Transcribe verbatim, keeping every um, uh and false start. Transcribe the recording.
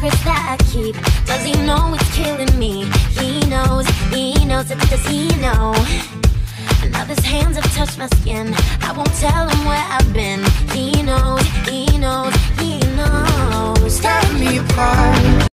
secrets that I keep. Does he know it's killing me? He knows, he knows it. Does he know? Now his hands have touched my skin. I won't tell him where I've been. He knows, he knows, he knows. Tear me apart.